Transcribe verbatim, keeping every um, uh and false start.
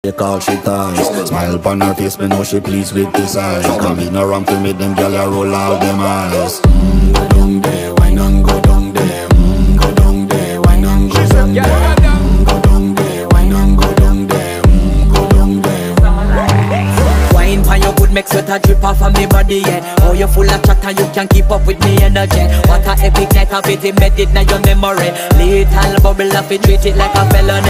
She call she ties. Smile upon her face, me know she pleased with this eyes. Come in around to make them gyal a roll out them eyes. Mm, go down there, wine and go down there. Mm, go down there, wine and go down there. Mm, go down there, wine and go down there. Mm, go down there. Wine pan your good make sweat a drip off of me body, yeah. Oh, you full of chat and you can keep up with me energy. What a epic night of it, embedded in your memory. Little bubble of it, treat it like a felony.